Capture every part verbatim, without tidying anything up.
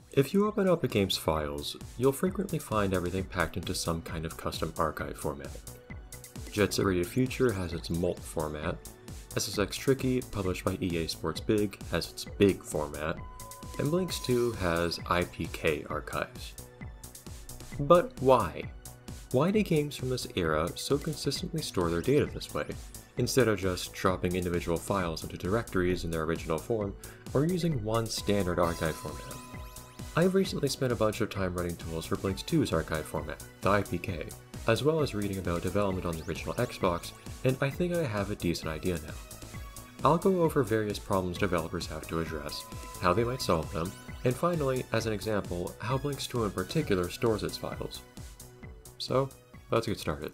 If you open up a game's files, you'll frequently find everything packed into some kind of custom archive format. Jet Set Radio Future has its Molt format, S S X Tricky, published by E A Sports Big, has its Big format, and BLiNX two has I P K archives. But why? Why do games from this era so consistently store their data this way, instead of just dropping individual files into directories in their original form, or using one standard archive format? I've recently spent a bunch of time running tools for BLiNX two's archive format, the I P K, as well as reading about development on the original Xbox, and I think I have a decent idea now. I'll go over various problems developers have to address, how they might solve them, and finally, as an example, how BLiNX two in particular stores its files. So, let's get started.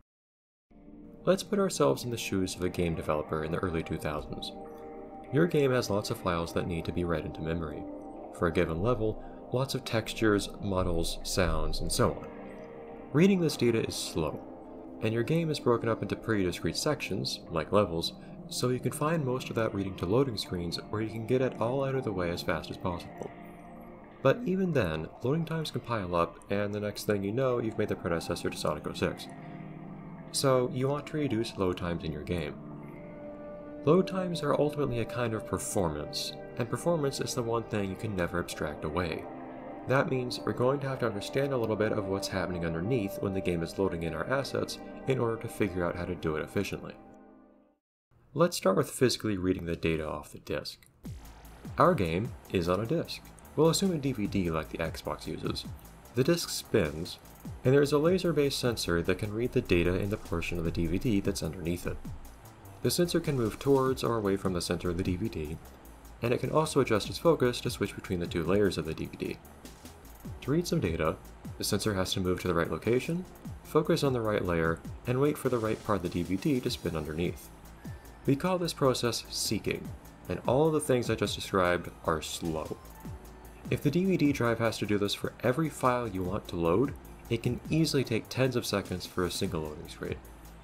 Let's put ourselves in the shoes of a game developer in the early two thousands. Your game has lots of files that need to be read into memory. For a given level, lots of textures, models, sounds, and so on. Reading this data is slow, and your game is broken up into pretty discrete sections, like levels, so you can find most of that reading to loading screens where you can get it all out of the way as fast as possible. But even then, loading times can pile up, and the next thing you know, you've made the predecessor to Sonic oh six. So you want to reduce load times in your game. Load times are ultimately a kind of performance, and performance is the one thing you can never abstract away. That means we're going to have to understand a little bit of what's happening underneath when the game is loading in our assets in order to figure out how to do it efficiently. Let's start with physically reading the data off the disk. Our game is on a disk. We'll assume a D V D like the Xbox uses. The disk spins, and there is a laser-based sensor that can read the data in the portion of the D V D that's underneath it. The sensor can move towards or away from the center of the D V D, and it can also adjust its focus to switch between the two layers of the D V D. To read some data, the sensor has to move to the right location, focus on the right layer, and wait for the right part of the D V D to spin underneath. We call this process seeking, and all of the things I just described are slow. If the D V D drive has to do this for every file you want to load, it can easily take tens of seconds for a single loading screen.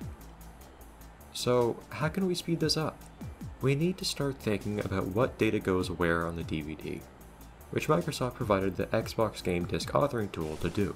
So how can we speed this up? We need to start thinking about what data goes where on the D V D, which Microsoft provided the Xbox Game Disk Authoring tool to do.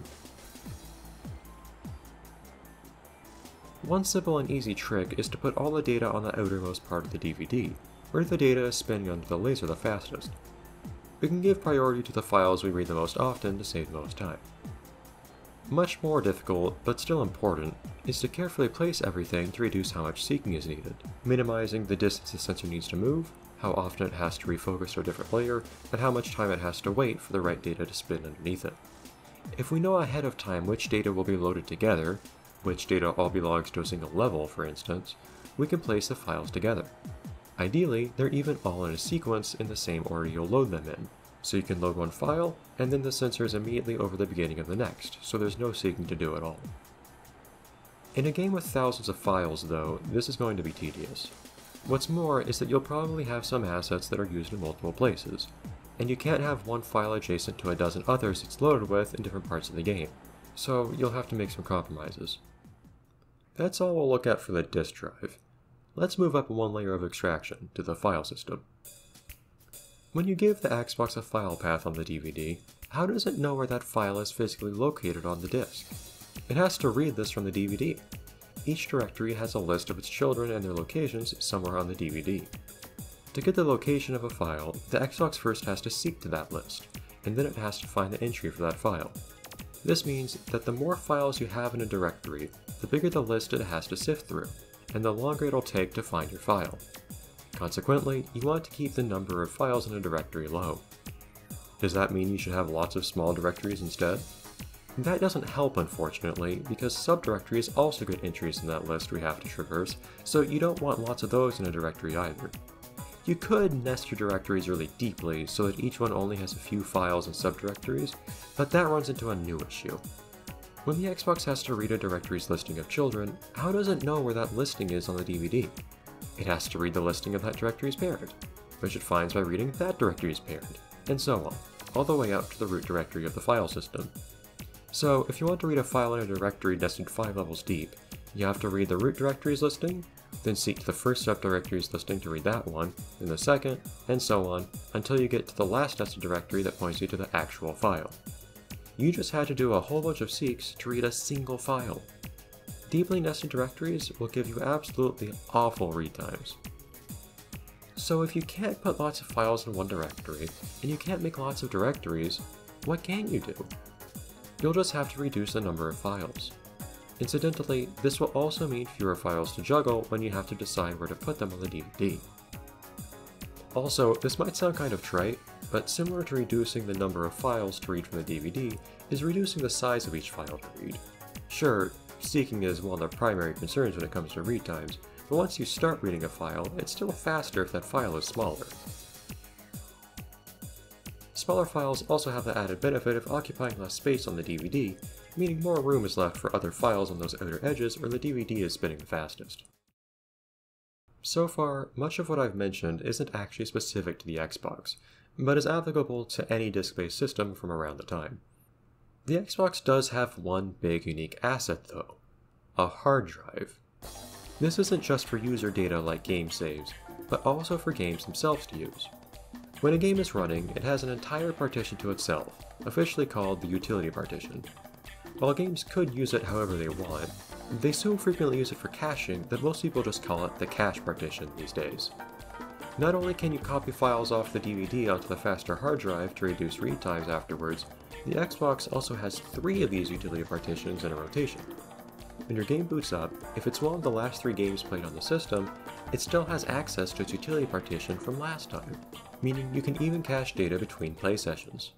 One simple and easy trick is to put all the data on the outermost part of the D V D, where the data is spinning under the laser the fastest. We can give priority to the files we read the most often to save the most time. Much more difficult, but still important, is to carefully place everything to reduce how much seeking is needed, minimizing the distance the sensor needs to move, how often it has to refocus to a different layer, and how much time it has to wait for the right data to spin underneath it. If we know ahead of time which data will be loaded together, which data all belongs to a single level for instance, we can place the files together. Ideally, they're even all in a sequence in the same order you'll load them in, so you can load one file, and then the sensor is immediately over the beginning of the next, so there's no seeking to do at all. In a game with thousands of files though, this is going to be tedious. What's more is that you'll probably have some assets that are used in multiple places, and you can't have one file adjacent to a dozen others it's loaded with in different parts of the game, so you'll have to make some compromises. That's all we'll look at for the disk drive. Let's move up one layer of abstraction to the file system. When you give the Xbox a file path on the D V D, how does it know where that file is physically located on the disk? It has to read this from the D V D. Each directory has a list of its children and their locations somewhere on the D V D. To get the location of a file, the Xbox first has to seek to that list, and then it has to find the entry for that file. This means that the more files you have in a directory, the bigger the list it has to sift through, and the longer it'll take to find your file. Consequently, you want to keep the number of files in a directory low. Does that mean you should have lots of small directories instead? That doesn't help unfortunately, because subdirectories also get entries in that list we have to traverse, so you don't want lots of those in a directory either. You could nest your directories really deeply so that each one only has a few files and subdirectories, but that runs into a new issue. When the Xbox has to read a directory's listing of children, how does it know where that listing is on the D V D? It has to read the listing of that directory's parent, which it finds by reading that directory's parent, and so on, all the way up to the root directory of the file system. So if you want to read a file in a directory nested five levels deep, you have to read the root directory's listing, then seek the first subdirectory's listing to read that one, then the second, and so on, until you get to the last nested directory that points you to the actual file. You just had to do a whole bunch of seeks to read a single file. Deeply nested directories will give you absolutely awful read times. So if you can't put lots of files in one directory, and you can't make lots of directories, what can you do? You'll just have to reduce the number of files. Incidentally, this will also mean fewer files to juggle when you have to decide where to put them on the D V D. Also, this might sound kind of trite, but similar to reducing the number of files to read from the D V D is reducing the size of each file to read. Sure, seeking is one of the primary concerns when it comes to read times, but once you start reading a file, it's still faster if that file is smaller. Smaller files also have the added benefit of occupying less space on the D V D, meaning more room is left for other files on those outer edges where the D V D is spinning the fastest. So far, much of what I've mentioned isn't actually specific to the Xbox, but is applicable to any disk-based system from around the time. The Xbox does have one big unique asset though, a hard drive. This isn't just for user data like game saves, but also for games themselves to use. When a game is running, it has an entire partition to itself, officially called the utility partition. While games could use it however they want, they so frequently use it for caching that most people just call it the cache partition these days. Not only can you copy files off the D V D onto the faster hard drive to reduce read times afterwards, the Xbox also has three of these utility partitions in a rotation. When your game boots up, if it's one of the last three games played on the system, it still has access to its utility partition from last time, meaning you can even cache data between play sessions.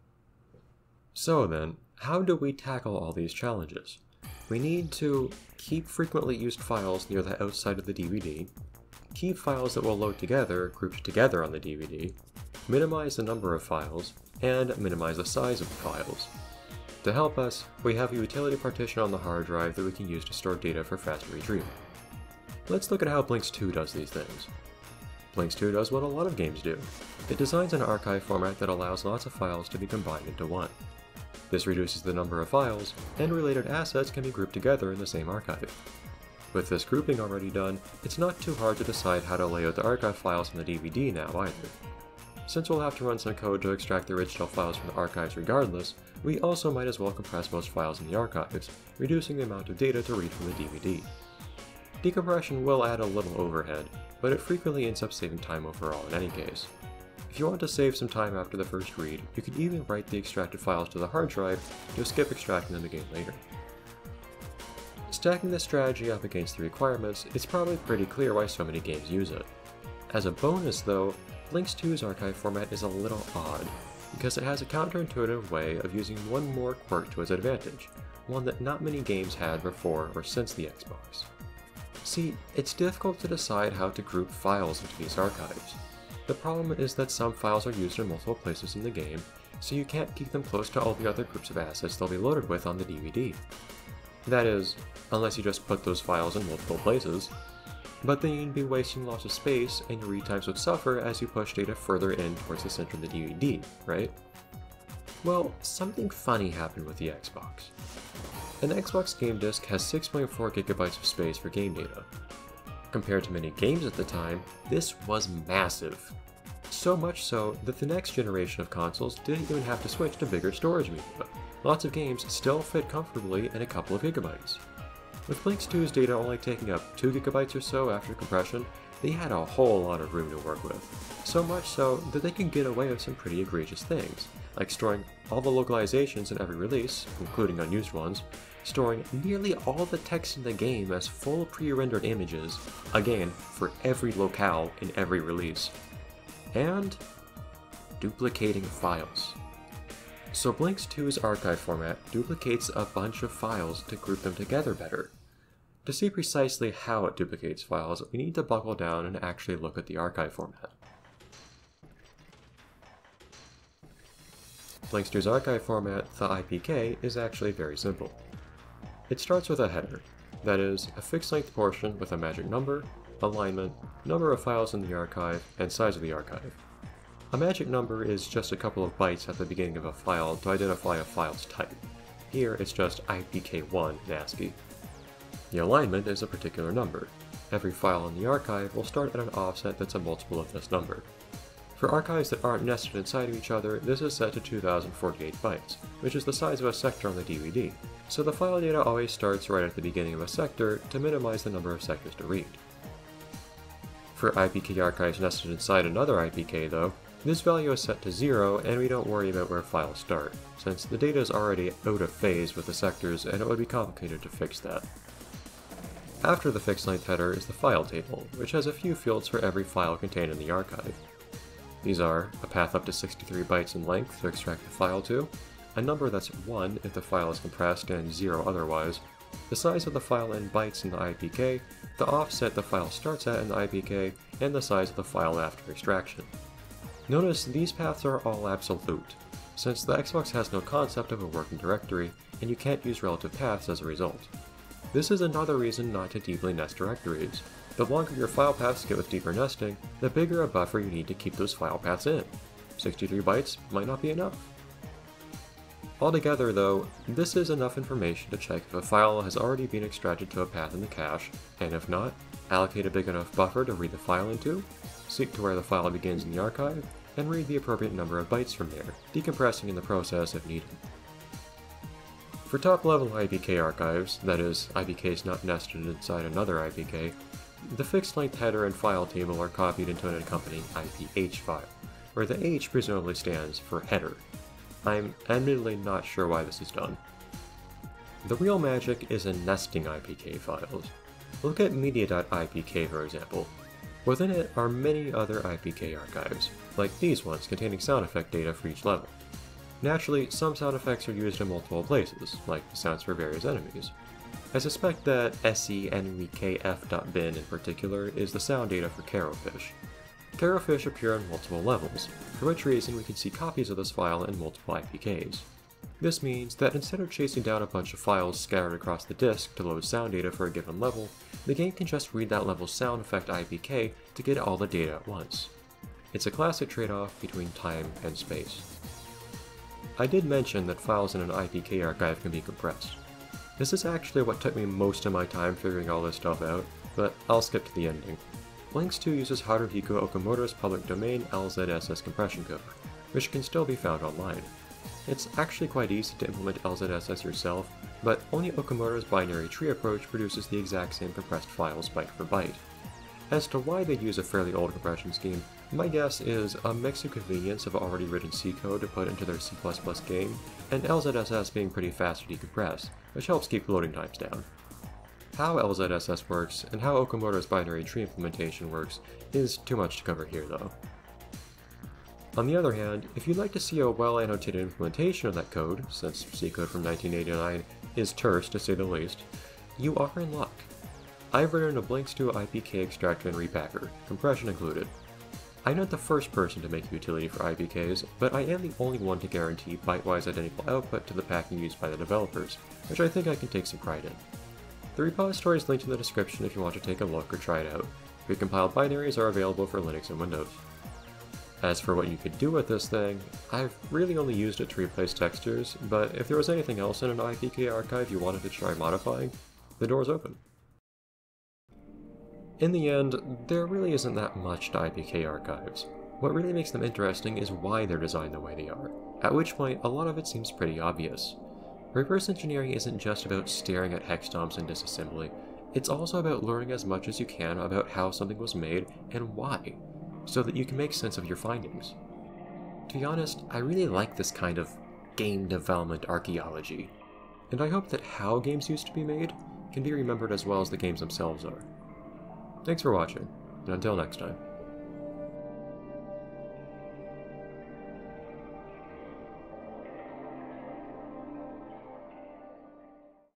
So then, how do we tackle all these challenges? We need to keep frequently used files near the outside of the D V D, keep files that will load together grouped together on the D V D, minimize the number of files, and minimize the size of the files. To help us, we have a utility partition on the hard drive that we can use to store data for faster retrieval. Let's look at how BLiNX two does these things. BLiNX two does what a lot of games do. It designs an archive format that allows lots of files to be combined into one. This reduces the number of files, and related assets can be grouped together in the same archive. With this grouping already done, it's not too hard to decide how to lay out the archive files on the D V D now either. Since we'll have to run some code to extract the original files from the archives regardless, we also might as well compress most files in the archives, reducing the amount of data to read from the D V D. Decompression will add a little overhead, but it frequently ends up saving time overall in any case. If you want to save some time after the first read, you can even write the extracted files to the hard drive to skip extracting them again later. Stacking this strategy up against the requirements, it's probably pretty clear why so many games use it. As a bonus though, BLiNX two's archive format is a little odd, because it has a counterintuitive way of using one more quirk to its advantage, one that not many games had before or since the Xbox. See, it's difficult to decide how to group files into these archives. The problem is that some files are used in multiple places in the game, so you can't keep them close to all the other groups of assets they'll be loaded with on the D V D. That is, unless you just put those files in multiple places. But then you'd be wasting lots of space, and your read times would suffer as you push data further in towards the center of the D V D, right? Well, something funny happened with the Xbox. An Xbox game disk has six point four gigabytes of space for game data. Compared to many games at the time, this was massive. So much so that the next generation of consoles didn't even have to switch to bigger storage media. Lots of games still fit comfortably in a couple of gigabytes. With BLiNX two's data only taking up two gigabytes or so after compression, they had a whole lot of room to work with. So much so that they could get away with some pretty egregious things, like storing all the localizations in every release, including unused ones, storing nearly all the text in the game as full pre-rendered images, again, for every locale in every release, and duplicating files. So BLiNX two's archive format duplicates a bunch of files to group them together better. To see precisely how it duplicates files, we need to buckle down and actually look at the archive format. BLiNX two's archive format, the I P K, is actually very simple. It starts with a header, that is, a fixed length portion with a magic number, alignment, number of files in the archive, and size of the archive. A magic number is just a couple of bytes at the beginning of a file to identify a file's type. Here it's just I P K one in ASCII. The alignment is a particular number. Every file in the archive will start at an offset that's a multiple of this number. For archives that aren't nested inside of each other, this is set to two thousand forty-eight bytes, which is the size of a sector on the D V D, so the file data always starts right at the beginning of a sector to minimize the number of sectors to read. For I P K archives nested inside another I P K though, this value is set to zero and we don't worry about where files start, since the data is already out of phase with the sectors and it would be complicated to fix that. After the fixed length header is the file table, which has a few fields for every file contained in the archive. These are a path up to sixty-three bytes in length to extract the file to, a number that's one if the file is compressed and zero otherwise, the size of the file in bytes in the I P K, the offset the file starts at in the I P K, and the size of the file after extraction. Notice these paths are all absolute, since the Xbox has no concept of a working directory, and you can't use relative paths as a result. This is another reason not to deeply nest directories. The longer your file paths get with deeper nesting, the bigger a buffer you need to keep those file paths in. sixty-three bytes might not be enough. Altogether though, this is enough information to check if a file has already been extracted to a path in the cache, and if not, allocate a big enough buffer to read the file into, seek to where the file begins in the archive, and read the appropriate number of bytes from there, decompressing in the process if needed. For top-level I P K archives, that is, I P Ks not nested inside another I P K, the fixed-length header and file table are copied into an accompanying I P H file, where the H presumably stands for header. I'm admittedly not sure why this is done. The real magic is in nesting I P K files. Look at media dot I P K for example. Within it are many other I P K archives, like these ones containing sound effect data for each level. Naturally, some sound effects are used in multiple places, like the sounds for various enemies. I suspect that senemykf.bin in particular is the sound data for Carrowfish. Carrowfish appear on multiple levels, for which reason we can see copies of this file in multiple I P Ks. This means that instead of chasing down a bunch of files scattered across the disk to load sound data for a given level, the game can just read that level's sound effect I P K to get all the data at once. It's a classic trade-off between time and space. I did mention that files in an I P K archive can be compressed. This is actually what took me most of my time figuring all this stuff out, but I'll skip to the ending. BLiNX two uses Haruhiko Okamoto's public domain L Z S S compression code, which can still be found online. It's actually quite easy to implement L Z S S yourself, but only Okamoto's binary tree approach produces the exact same compressed files byte for byte. As to why they use a fairly old compression scheme, my guess is a mix of convenience of already written C code to put into their C plus plus game, and L Z S S being pretty fast to decompress, which helps keep loading times down. How L Z S S works, and how Okamoto's binary tree implementation works, is too much to cover here though. On the other hand, if you'd like to see a well-annotated implementation of that code, since C code from nineteen eighty-nine is terse to say the least, you are in luck. I've written a BLiNX two I P K extractor and repacker, compression included. I'm not the first person to make a utility for I P Ks, but I am the only one to guarantee byte-wise identical output to the packing used by the developers, which I think I can take some pride in. The repository is linked in the description if you want to take a look or try it out. Recompiled binaries are available for Linux and Windows. As for what you could do with this thing, I've really only used it to replace textures, but if there was anything else in an I P K archive you wanted to try modifying, the door's open. In the end, there really isn't that much to I P K archives. What really makes them interesting is why they're designed the way they are, at which point a lot of it seems pretty obvious. Reverse engineering isn't just about staring at hex dumps and disassembly, it's also about learning as much as you can about how something was made and why, so that you can make sense of your findings. To be honest, I really like this kind of game development archaeology, and I hope that how games used to be made can be remembered as well as the games themselves are. Thanks for watching, and until next time.